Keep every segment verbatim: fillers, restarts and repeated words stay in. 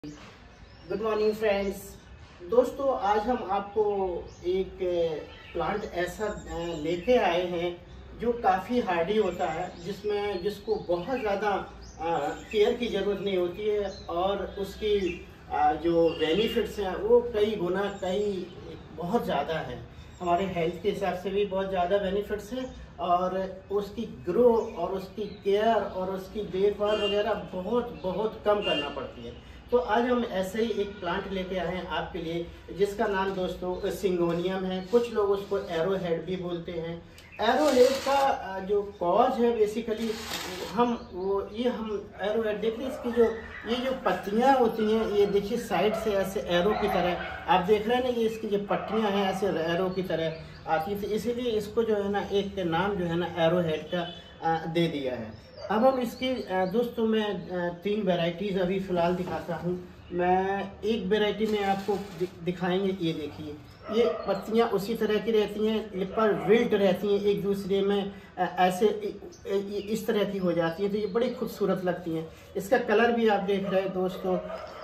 Good morning friends. दोस्तों, आज हम आपको एक प्लांट ऐसा लेके आए हैं जो काफ़ी हार्डी होता है, जिसमें जिसको बहुत ज़्यादा केयर की ज़रूरत नहीं होती है और उसकी आ, जो बेनिफिट्स हैं वो कई गुना कई बहुत ज़्यादा हैं। हमारे हेल्थ के हिसाब से भी बहुत ज़्यादा बेनिफिट्स हैं और उसकी ग्रो और उसकी केयर और उसकी देखभाल वगैरह बहुत बहुत कम करना पड़ती है। तो आज हम ऐसे ही एक प्लांट लेके आए हैं आपके लिए, जिसका नाम दोस्तों सिंगोनियम है। कुछ लोग उसको एरोहेड भी बोलते हैं। एरोहेड का जो कॉज है बेसिकली हम वो ये हम एरोहेड देखिए, इसकी जो ये जो पत्तियां होती हैं, ये देखिए साइड से ऐसे एरो की तरह आप देख रहे हैं ना, ये इसकी जो पत्तियां हैं ऐसे एरो की तरह आती है, तो इसीलिए इसको जो है ना एक नाम जो है ना एरोहेड का दे दिया है। अब हम इसकी दोस्तों मैं तीन वैरायटीज़ अभी फ़िलहाल दिखाता हूँ। मैं एक वैरायटी में आपको दिखाएंगे। ये देखिए, ये पत्तियाँ उसी तरह की रहती हैं पर विल्ट रहती हैं, एक दूसरे में ऐसे इस तरह की हो जाती हैं, तो ये बड़ी खूबसूरत लगती हैं। इसका कलर भी आप देख रहे हैं दोस्तों,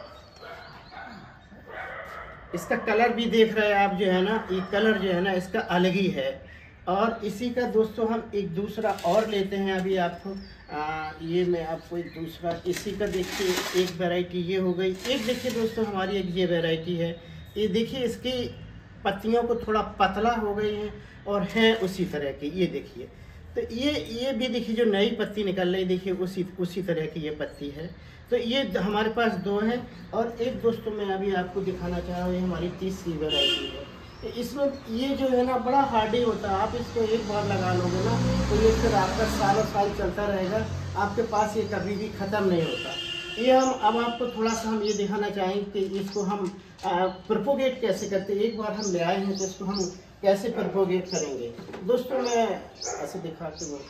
इसका कलर भी देख रहे हैं आप जो है ना, ये कलर जो है ना इसका अलग ही है। और इसी का दोस्तों हम एक दूसरा और लेते हैं अभी आपको। आ, ये मैं आपको एक दूसरा इसी का देखिए, एक वैरायटी ये हो गई। एक देखिए दोस्तों हमारी एक ये वैरायटी है, ये देखिए इसकी पत्तियों को थोड़ा पतला हो गई हैं और हैं उसी तरह की। ये देखिए, तो ये ये भी देखिए जो नई पत्ती निकल रही, देखिए उसी उसी तरह की ये पत्ती है। तो ये हमारे पास दो हैं और एक दोस्तों मैं अभी आपको दिखाना चाह रहा हूँ, ये हमारी तीसरी वैरायटी है। इसमें ये जो है ना बड़ा हार्डी होता है, आप इसको एक बार लगा लोगे ना तो ये फिर आपका सालों साल चलता रहेगा, आपके पास ये कभी भी ख़त्म नहीं होता। ये हम अब आपको थोड़ा सा हम ये दिखाना चाहेंगे कि इसको हम प्रोपोगेट कैसे करते हैं। एक बार हम ले आए हैं तो इसको हम कैसे प्रोपोगेट करेंगे दोस्तों, मैं ऐसे दिखा के वो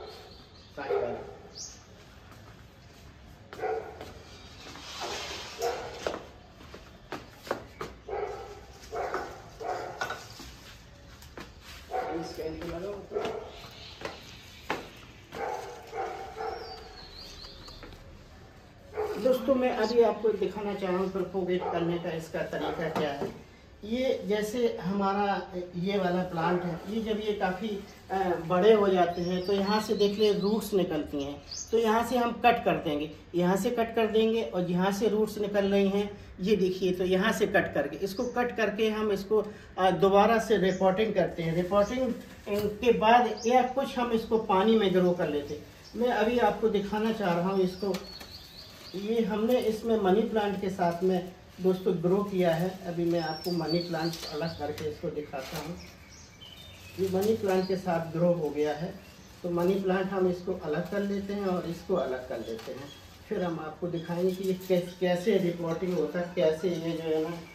दोस्तों मैं अभी आपको दिखाना चाह रहा हूँ प्रोपोगेट करने का इसका तरीका क्या है। ये जैसे हमारा ये वाला प्लांट है, ये जब ये काफ़ी बड़े हो जाते हैं तो यहाँ से देख ले रूट्स निकलती हैं, तो यहाँ से हम कट कर देंगे, यहाँ से कट कर देंगे और यहाँ से रूट्स निकल रही हैं ये देखिए, तो यहाँ से कट करके इसको कट करके हम इसको दोबारा से रिपोर्टिंग करते हैं। रिपोर्टिंग के बाद या कुछ हम इसको पानी में ग्रो कर लेते हैं। मैं अभी आपको दिखाना चाह रहा हूँ इसको, ये हमने इसमें मनी प्लांट के साथ में दोस्तों ग्रो किया है। अभी मैं आपको मनी प्लांट अलग करके इसको दिखाता हूँ। ये मनी प्लांट के साथ ग्रो हो गया है, तो मनी प्लांट हम इसको अलग कर लेते हैं और इसको अलग कर लेते हैं। फिर हम आपको दिखाएंगे कि ये कैसे रिपोर्टिंग होता है, कैसे ये जो है ना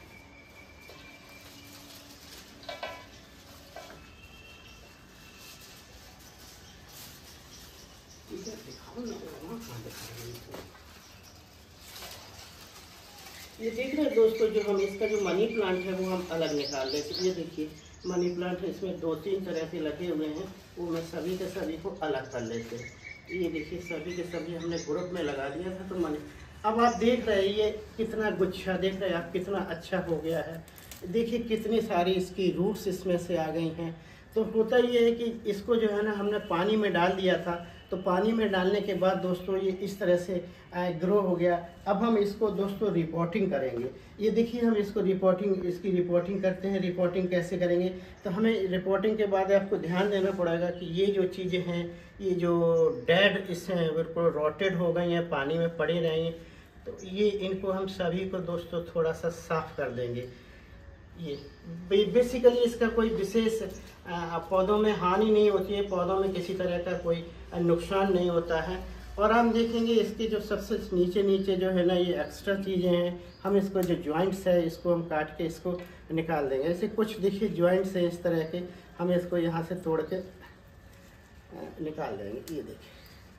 ये देख रहे हैं दोस्तों, जो हम इसका जो मनी प्लांट है वो हम अलग निकाल लेते हैं। ये देखिए मनी प्लांट इसमें दो तीन तरह के लगे हुए हैं, वो मैं सभी के सभी को अलग कर लेते हैं। ये देखिए सभी के सभी हमने ग्रुप में लगा दिया था, तो मनी अब आप देख रहे हैं ये कितना गुच्छा, देख रहे हैं आप कितना अच्छा हो गया है। देखिए कितनी सारी इसकी रूट्स इसमें से आ गई हैं। तो होता ये है कि इसको जो है ना हमने पानी में डाल दिया था, तो पानी में डालने के बाद दोस्तों ये इस तरह से ग्रो हो गया। अब हम इसको दोस्तों रिपोर्टिंग करेंगे। ये देखिए हम इसको रिपोर्टिंग इसकी रिपोर्टिंग करते हैं। रिपोर्टिंग कैसे करेंगे, तो हमें रिपोर्टिंग के बाद आपको ध्यान देना पड़ेगा कि ये जो चीज़ें हैं, ये जो डेड इससे बिल्कुल रॉटेड हो गई हैं, पानी में पड़ी रही हैं, तो ये इनको हम सभी को दोस्तों थोड़ा सा साफ़ कर देंगे। ये बेसिकली इसका कोई विशेष पौधों में हानि नहीं होती है, पौधों में किसी तरह का कोई नुकसान नहीं होता है। और हम देखेंगे इसके जो सबसे नीचे नीचे जो है ना ये एक्स्ट्रा चीज़ें हैं, हम इसको जो जॉइंट्स है इसको हम काट के इसको निकाल देंगे। ऐसे कुछ देखिए जॉइंट्स है इस तरह के, हम इसको यहाँ से तोड़ के निकाल देंगे। ये देखिए,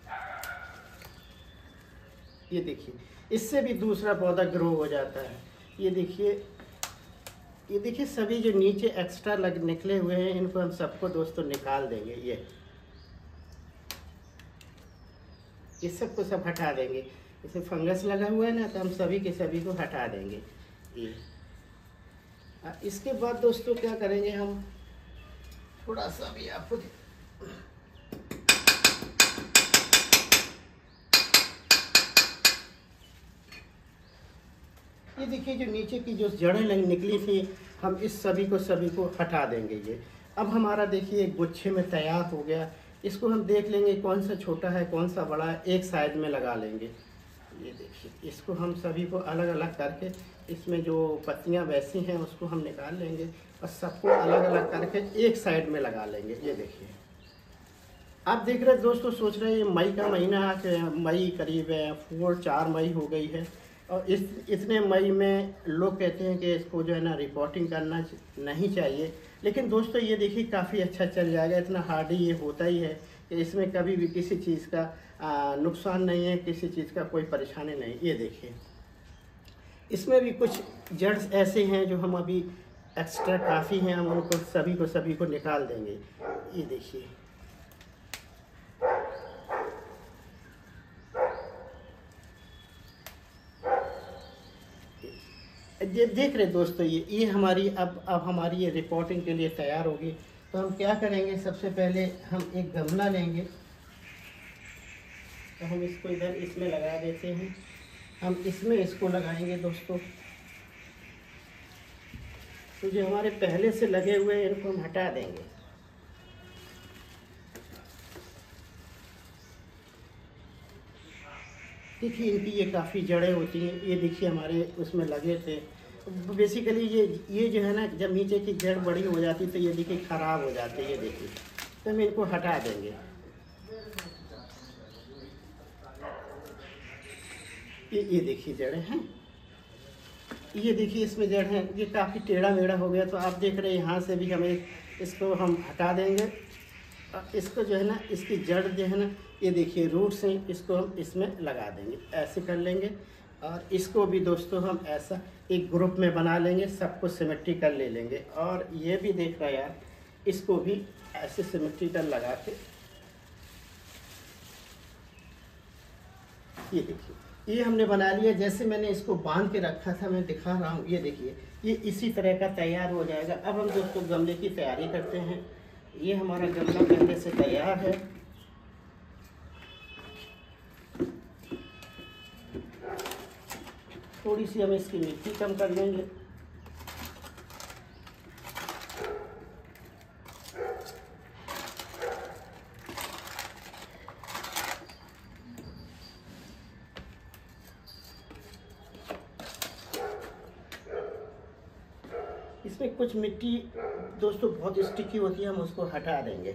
ये देखिए इससे भी दूसरा पौधा ग्रो हो जाता है। ये देखिए ये देखिए सभी जो नीचे एक्स्ट्रा लग निकले हुए हैं इनको हम सबको दोस्तों निकाल देंगे। ये ये सबको सब हटा देंगे। इसमें फंगस लगा हुआ है ना, तो हम सभी के सभी को हटा देंगे ये। इसके बाद दोस्तों क्या करेंगे, हम थोड़ा सा भी आपको ये देखिए, जो नीचे की जो जड़ें निकली थी, हम इस सभी को सभी को हटा देंगे ये। अब हमारा देखिए एक गुच्छे में तैयार हो गया। इसको हम देख लेंगे कौन सा छोटा है कौन सा बड़ा है, एक साइड में लगा लेंगे। ये देखिए, इसको हम सभी को अलग अलग करके, इसमें जो पत्तियां वैसी हैं उसको हम निकाल लेंगे और सबको अलग अलग करके एक साइड में लगा लेंगे। ये देखिए, आप देख रहे हैं दोस्तों, सोच रहे हैं मई का महीना आज, मई करीब है फोर चार मई हो गई है, और इस इतने मई में लोग कहते हैं कि इसको जो है ना रिपोर्टिंग करना नहीं चाहिए, लेकिन दोस्तों ये देखिए काफ़ी अच्छा चल जाएगा। इतना हार्डी ये होता ही है कि इसमें कभी भी किसी चीज़ का आ, नुकसान नहीं है, किसी चीज़ का कोई परेशानी नहीं। ये देखिए, इसमें भी कुछ जड़ ऐसे हैं जो हम अभी एक्स्ट्रा काफ़ी हैं, हम उनको सभी को सभी को निकाल देंगे। ये देखिए, ये देख रहे दोस्तों, ये ये हमारी अब अब हमारी ये रिपोर्टिंग के लिए तैयार होगी। तो हम क्या करेंगे, सबसे पहले हम एक गमला लेंगे, तो हम इसको इधर इसमें लगा देते हैं। हम इसमें इसको लगाएंगे दोस्तों। तो जो हमारे पहले से लगे हुए हैं इनको हम हटा देंगे। देखिए, इनकी ये काफ़ी जड़ें होती हैं। ये देखिए हमारे उसमें लगे थे। बेसिकली ये ये जो है ना, जब नीचे की जड़ बड़ी हो जाती तो ये देखिए ख़राब हो जाते हैं। ये देखिए, तो हम इनको हटा देंगे। ये ये देखिए जड़ें हैं, ये देखिए इसमें जड़ हैं। ये काफ़ी टेढ़ा मेढ़ा हो गया, तो आप देख रहे हैं यहाँ से भी हमें इसको हम हटा देंगे। और इसको जो है ना, इसकी जड़ जो है ना, ये देखिए रूट्स हैं, इसको हम इसमें लगा देंगे। ऐसे कर लेंगे, और इसको भी दोस्तों हम ऐसा एक ग्रुप में बना लेंगे, सबको सिमेट्रिकल ले लेंगे। और ये भी देख रहा यार, इसको भी ऐसे सिमेट्रिकल लगा के, ये देखिए ये हमने बना लिया। जैसे मैंने इसको बांध के रखा था, मैं दिखा रहा हूँ। ये देखिए, ये इसी तरह का तैयार हो जाएगा। अब हम दोस्तों गमले की तैयारी करते हैं। ये हमारा गमला पहले से तैयार है। थोड़ी सी हम इसकी मिट्टी कम कर लेंगे। इसमें कुछ मिट्टी दोस्तों बहुत स्टिकी होती है, हम उसको हटा देंगे।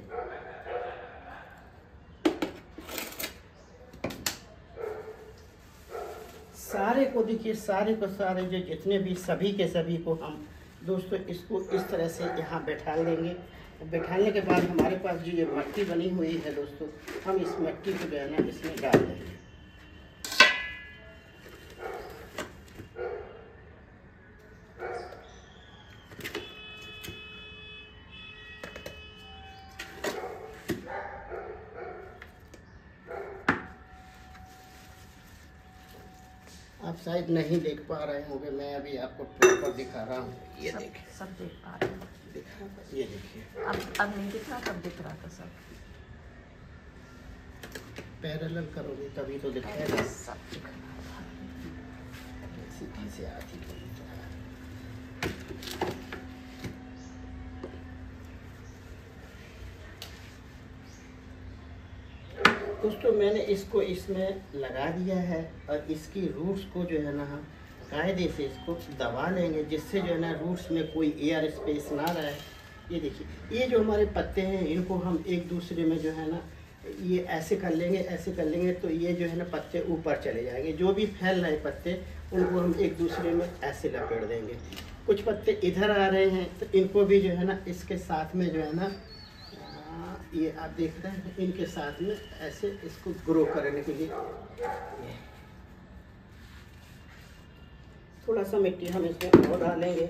सारे को देखिए, सारे को सारे जो जितने भी सभी के सभी को हम दोस्तों इसको इस तरह से यहाँ बैठा लेंगे। बैठाने के बाद हमारे पास जो ये मिट्टी बनी हुई है दोस्तों, हम इस मिट्टी को जो है ना इसमें डाल देंगे। आप शायद नहीं देख पा रहे होंगे, मैं अभी आपको प्रॉपर दिखा रहा हूँ। ये देखिए, सब देख पा रहे हैं। ये देखिए, अब अब नहीं दिख रहा, तब दिख रहा था सब। पैरेलल करोगे तभी तो दिखेगा। सब दिख रहा था। सीधी से आती है। दोस्तों मैंने इसको इसमें लगा दिया है, और इसकी रूट्स को जो है ना हम कायदे से इसको दबा लेंगे, जिससे जो है ना रूट्स में कोई एयर स्पेस ना रहे। ये देखिए, ये जो हमारे पत्ते हैं इनको हम एक दूसरे में जो है ना ये ऐसे कर लेंगे, ऐसे कर लेंगे, तो ये जो है ना पत्ते ऊपर चले जाएंगे। जो भी फैल रहे पत्ते उनको हम एक दूसरे में ऐसे लपेट देंगे। कुछ पत्ते इधर आ रहे हैं, तो इनको भी जो है ना इसके साथ में जो है ना, ये आप देख रहे हैं, इनके साथ में ऐसे इसको ग्रो करने के लिए थोड़ा सा मिट्टी हम इसमें और डालेंगे।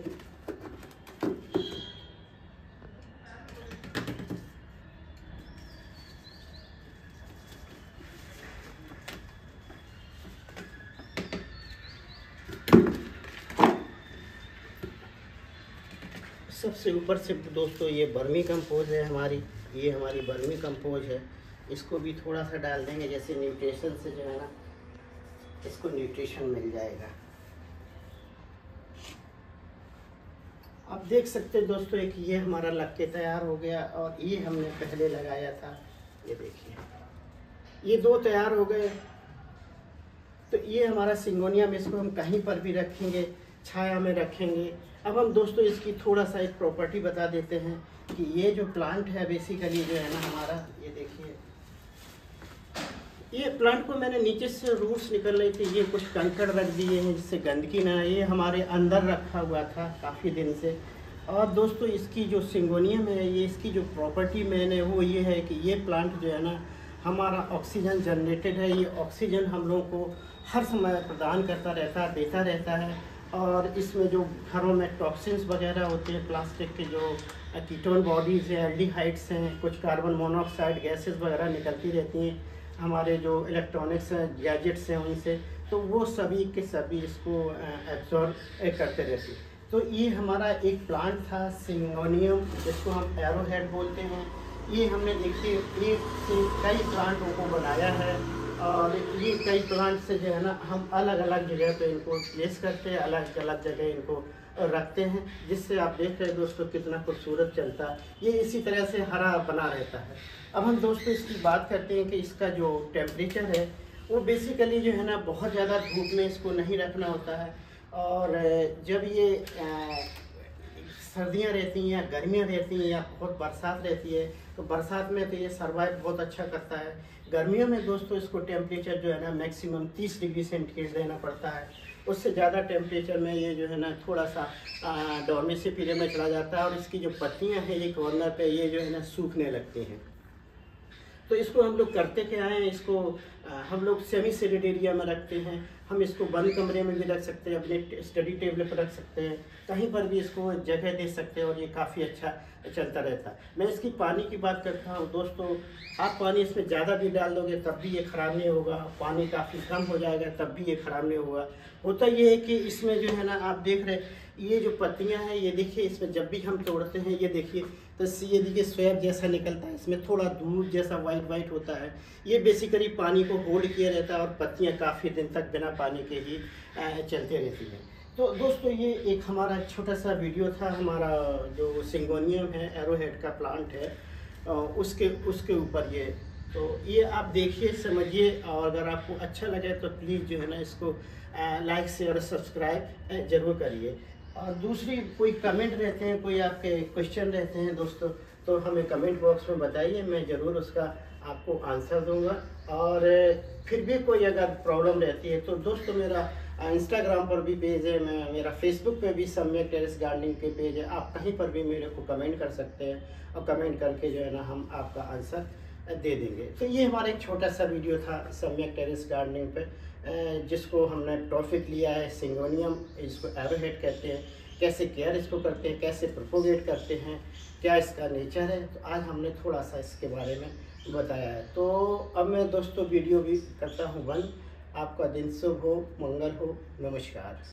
सबसे ऊपर से दोस्तों ये बर्मी कंपोज है हमारी, ये हमारी बर्मी कंपोज है। इसको भी थोड़ा सा डाल देंगे, जैसे न्यूट्रिशन से जो है ना इसको न्यूट्रिशन मिल जाएगा। आप देख सकते हैं दोस्तों, एक ये हमारा लग के तैयार हो गया और ये हमने पहले लगाया था, ये देखिए ये दो तैयार हो गए। तो ये हमारा सिंगोनियम, इसको हम कहीं पर भी रखेंगे, छाया में रखेंगे। अब हम दोस्तों इसकी थोड़ा सा एक प्रॉपर्टी बता देते हैं कि ये जो प्लांट है बेसिकली जो है ना हमारा, ये देखिए ये प्लांट को मैंने नीचे से रूट्स निकल रहे थे, ये कुछ कंकड़ रख दिए हैं जिससे गंदगी ना, ये हमारे अंदर रखा हुआ था काफ़ी दिन से। और दोस्तों इसकी जो सिंगोनियम है, ये इसकी जो प्रॉपर्टी मैंने वो ये है कि ये प्लांट जो है ना हमारा ऑक्सीजन जनरेटेड है। ये ऑक्सीजन हम लोगों को हर समय प्रदान करता रहता है, देता रहता है। और इसमें जो घरों में टॉक्सिन्स वगैरह होते हैं, प्लास्टिक के जो कीटोन बॉडीज़ हैं, एल्डिहाइड्स हैं, कुछ कार्बन मोनोऑक्साइड गैसेस वगैरह निकलती रहती हैं हमारे जो इलेक्ट्रॉनिक्स हैं, गैजेट्स हैं उनसे, तो वो सभी के सभी इसको एब्जॉर्ब करते रहते हैं। तो ये हमारा एक प्लांट था सिंगोनियम, जिसको हम एरोहेड बोलते हैं। ये हमने देखिए एक से कई प्लांटों को बनाया है और ये कई प्लांट से जो है ना हम अलग अलग जगह पे इनको प्लेस करते हैं, अलग अलग जगह इनको रखते हैं, जिससे आप देख रहे हैं दोस्तों कितना खूबसूरत चलता है। ये इसी तरह से हरा बना रहता है। अब हम दोस्तों इसकी बात करते हैं कि इसका जो टेम्परेचर है वो बेसिकली जो है ना बहुत ज़्यादा धूप में इसको नहीं रखना होता है। और जब ये सर्दियाँ रहती हैं या गर्मियाँ रहती हैं या बहुत बरसात रहती है, तो बरसात में तो ये सर्वाइव बहुत अच्छा करता है। गर्मियों में दोस्तों इसको टेम्परेचर जो है ना मैक्सिमम तीस डिग्री सेंटीग्रेड देना पड़ता है। उससे ज़्यादा टेम्परेचर में ये जो है ना थोड़ा सा डॉर्मेसी पीरियड में चला जाता है और इसकी जो पत्तियां हैं ये कॉर्नर पे ये जो है ना सूखने लगती हैं। तो इसको हम लोग करते क्या हैं, इसको आ, हम लोग सेमी सीडेड एरिया में रखते हैं। हम इसको बंद कमरे में भी रख सकते हैं, अपने स्टडी टेबल पर रख सकते हैं, कहीं पर भी इसको जगह दे सकते हैं और ये काफ़ी अच्छा चलता रहता है। मैं इसकी पानी की बात करता हूँ दोस्तों, आप पानी इसमें ज़्यादा भी डाल दोगे तब भी ये ख़राब नहीं होगा, पानी काफ़ी कम हो जाएगा तब भी ये ख़राब नहीं होगा। होता ये है कि इसमें जो है ना आप देख रहे ये जो पत्तियां हैं, ये देखिए इसमें जब भी हम तोड़ते हैं ये देखिए तो ये देखिए स्वैब जैसा निकलता है, इसमें थोड़ा दूध जैसा वाइट वाइट होता है। ये बेसिकली पानी को होल्ड किया रहता है और पत्तियां काफ़ी दिन तक बिना पानी के ही चलते रहती हैं। तो दोस्तों ये एक हमारा छोटा सा वीडियो था, हमारा जो सिंगोनियम है, एरोहेड का प्लांट है, उसके उसके ऊपर ये। तो ये आप देखिए, समझिए, और अगर आपको अच्छा लगे तो प्लीज़ जो है ना इसको लाइक शेयर सब्सक्राइब ज़रूर करिए। और दूसरी कोई कमेंट रहते हैं, कोई आपके क्वेश्चन रहते हैं दोस्तों, तो हमें कमेंट बॉक्स में बताइए, मैं ज़रूर उसका आपको आंसर दूंगा। और फिर भी कोई अगर प्रॉब्लम रहती है तो दोस्तों मेरा इंस्टाग्राम पर भी पेज है, मैं मेरा फेसबुक पे भी सम्यक टेरेस गार्डनिंग के पेज है, आप कहीं पर भी मेरे को कमेंट कर सकते हैं और कमेंट करके जो है ना हम आपका आंसर दे देंगे। तो ये हमारा एक छोटा सा वीडियो था सम्यक टेरेस गार्डनिंग पे, जिसको हमने टॉपिक लिया है सिंगोनियम, इसको एरोहेड कहते हैं, कैसे केयर इसको करते हैं, कैसे प्रोपोगेट करते हैं, क्या इसका नेचर है। तो आज हमने थोड़ा सा इसके बारे में बताया है। तो अब मैं दोस्तों वीडियो भी करता हूँ बंद। आपका दिन शुभ हो, मंगल हो, नमस्कार।